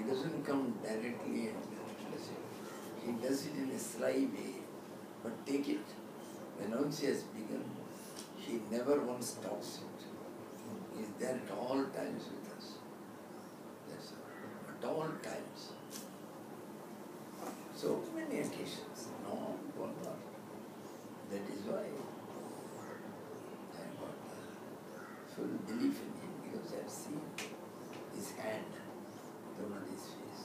doesn't come directly and does it. He does it in a sly way, but take it. When once he has begun, he never once stops it. He is there at all times with us. That's all. At all times. So many occasions. No, one not. That is why I got full belief in him, because I have seen his hand thrown on his face.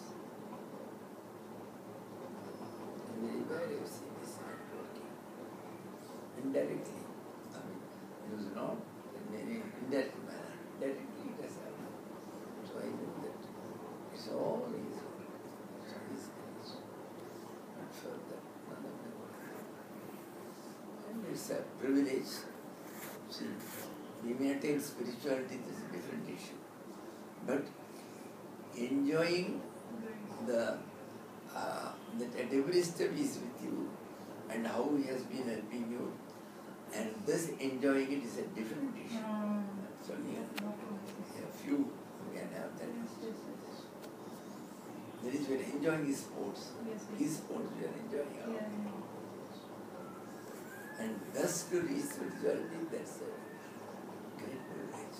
And very rarely I have seen his hand working. Indirectly. I mean, it was not in any indirect manner. Directly it has happened. So I know that it's all his work. It's all his grace. Not further. None of them. And it's a privilege. See, we may attain spirituality, this is a different issue. But enjoying that at every step he is with you and how he has been helping you, and thus enjoying it is a different issue. So a few who can have that. That is, we are enjoying his sports. His sports we are enjoying our sports. And thus to reach spirituality, that's a great privilege.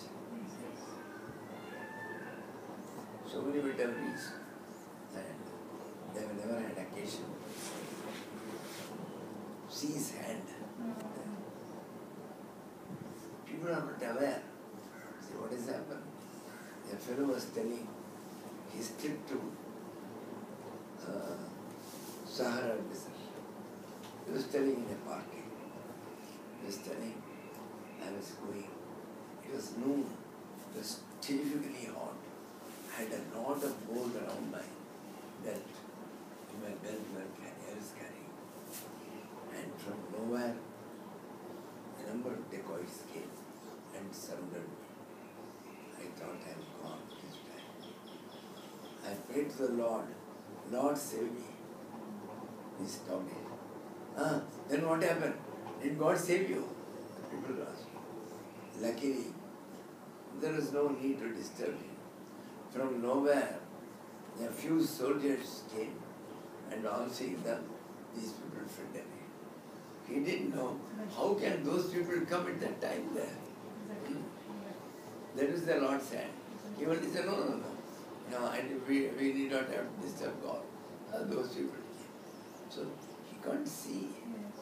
So many would have reached, and they have never had occasion to see his hand. People are not aware. See what has happened. A fellow was telling his trip to Sahara Desert. He was telling in a party. He was telling, I was going. It was noon. It was terrifically hot. I had a lot of gold around my belt. In my belt I was carrying. And from nowhere, a number of dacoits came and surrounded me. I thought I am gone this time. I prayed to the Lord, Lord save me. He stopped it. Then what happened? Did God save you? People asked. Luckily, there was no need to disturb him. From nowhere, a few soldiers came, and all seeing them, these people fled away. He didn't know how can those people come at that time there. That is the Lord's hand. He only said, no, we need not have to disturb God. Those people came. So he can't see.